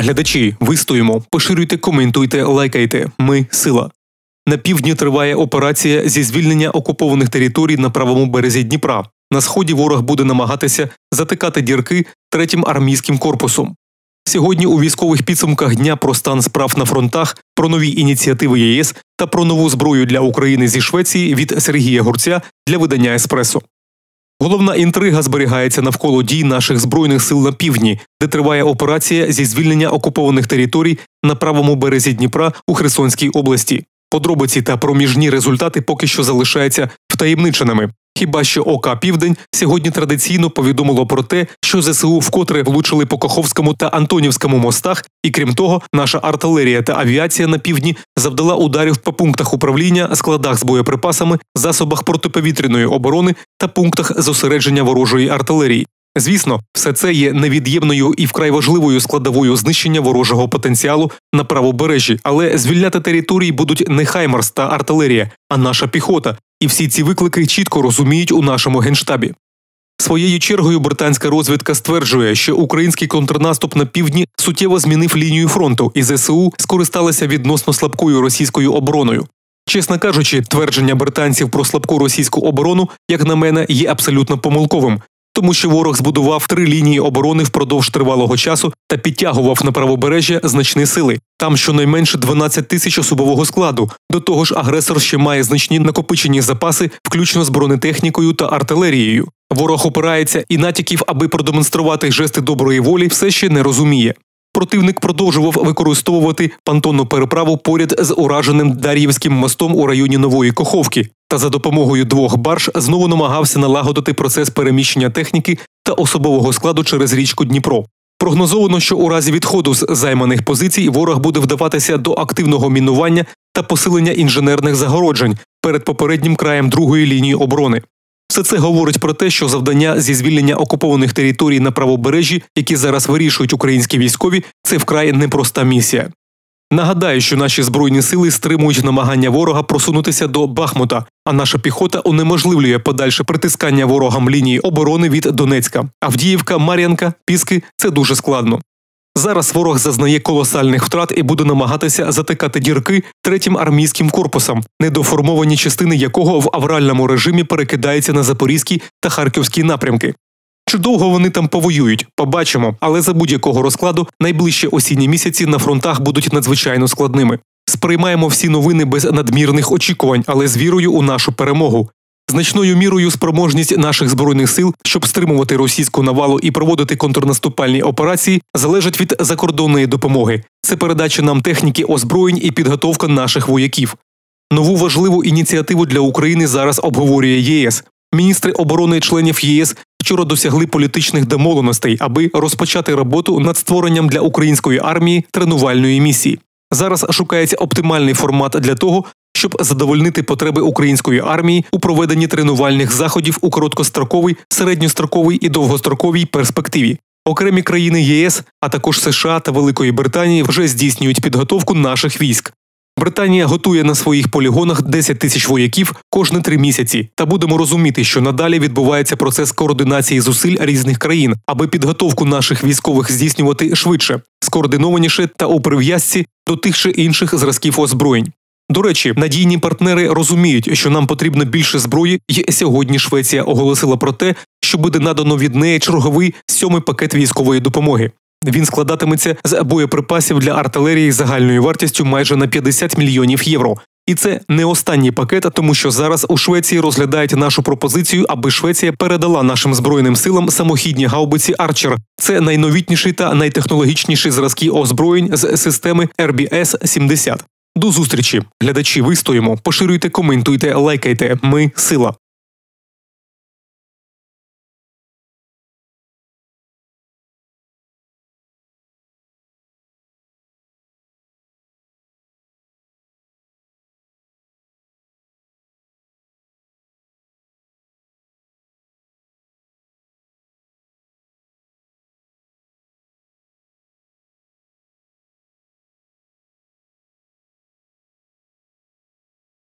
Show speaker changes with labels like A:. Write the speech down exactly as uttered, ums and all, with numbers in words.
A: Глядачі, вистоїмо, поширюйте, коментуйте, лайкайте. Ми – сила. На півдні триває операція зі звільнення окупованих територій на правому березі Дніпра. На сході ворог буде намагатися затикати дірки третім армійським корпусом. Сьогодні у військових підсумках дня про стан справ на фронтах, про нові ініціативи ЄС та про нову зброю для України зі Швеції від Сергія Гурця для видання «Еспресо». Головна інтрига зберігається навколо дій наших Збройних сил на півдні, де триває операція зі звільнення окупованих територій на правому березі Дніпра у Херсонській області. Подробиці та проміжні результати поки що залишаються втаємниченими. Хіба що ОК «Південь» сьогодні традиційно повідомило про те, що ЗСУ вкотре влучили по Каховському та Антонівському мостах, і крім того, наша артилерія та авіація на півдні завдала ударів по пунктах управління, складах з боєприпасами, засобах протиповітряної оборони та пунктах зосередження ворожої артилерії. Звісно, все це є невід'ємною і вкрай важливою складовою знищення ворожого потенціалу на правобережжі, але звільняти території будуть не «Хаймарс» та артилерія, а наша піхота. І всі ці виклики чітко розуміють у нашому Генштабі. Своєю чергою британська розвідка стверджує, що український контрнаступ на півдні суттєво змінив лінію фронту, і ЗСУ скористалися відносно слабкою російською обороною. Чесно кажучи, твердження британців про слабку російську оборону, як на мене, є абсолютно помилковим. Тому що ворог збудував три лінії оборони впродовж тривалого часу та підтягував на правобережжя значні сили. Там щонайменше дванадцять тисяч особового складу. До того ж, агресор ще має значні накопичені запаси, включно з бронетехнікою та артилерією. Ворог опирається і натяків, аби продемонструвати жести доброї волі, все ще не розуміє. Противник продовжував використовувати понтонну переправу поряд з ураженим Дар'ївським мостом у районі Нової Каховки та за допомогою двох барж знову намагався налагодити процес переміщення техніки та особового складу через річку Дніпро. Прогнозовано, що у разі відходу з займаних позицій ворог буде вдаватися до активного мінування та посилення інженерних загороджень перед попереднім краєм другої лінії оборони. Все це говорить про те, що завдання зі звільнення окупованих територій на правобережжі, які зараз вирішують українські військові, це вкрай непроста місія. Нагадаю, що наші Збройні сили стримують намагання ворога просунутися до Бахмута, а наша піхота унеможливлює подальше притискання ворогам лінії оборони від Донецька. Авдіївка, Мар'янка, Піски – це дуже складно. Зараз ворог зазнає колосальних втрат і буде намагатися затикати дірки третім армійським корпусом, недоформовані частини якого в авральному режимі перекидаються на Запорізький та Харківський напрямки. Чи довго вони там повоюють? Побачимо, але за будь-якого розкладу найближчі осінні місяці на фронтах будуть надзвичайно складними. Сприймаємо всі новини без надмірних очікувань, але з вірою у нашу перемогу. Значною мірою спроможність наших Збройних сил, щоб стримувати російську навалу і проводити контрнаступальні операції, залежить від закордонної допомоги. Це передача нам техніки, озброєнь і підготовка наших вояків. Нову важливу ініціативу для України зараз обговорює ЄС. Міністри оборони членів ЄС вчора досягли політичних домовленостей, аби розпочати роботу над створенням для української армії тренувальної місії. Зараз шукається оптимальний формат для того, щоб задовольнити потреби української армії у проведенні тренувальних заходів у короткостроковій, середньостроковій і довгостроковій перспективі. Окремі країни ЄС, а також США та Великої Британії вже здійснюють підготовку наших військ. Британія готує на своїх полігонах десять тисяч вояків кожні три місяці. Та будемо розуміти, що надалі відбувається процес координації зусиль різних країн, аби підготовку наших військових здійснювати швидше, скоординованіше та у прив'язці до тих чи інших зразків озброєнь. До речі, надійні партнери розуміють, що нам потрібно більше зброї, і сьогодні Швеція оголосила про те, що буде надано від неї черговий сьомий пакет військової допомоги. Він складатиметься з боєприпасів для артилерії загальною вартістю майже на п'ятдесят мільйонів євро. І це не останній пакет, тому що зараз у Швеції розглядають нашу пропозицію, аби Швеція передала нашим Збройним силам самохідні гаубиці «Арчер». Це найновітніші та найтехнологічніші зразки озброєнь з системи ер бі ес сімдесят. До зустрічі! Глядачі, вистоїмо, поширюйте, коментуйте, лайкайте. Ми – сила.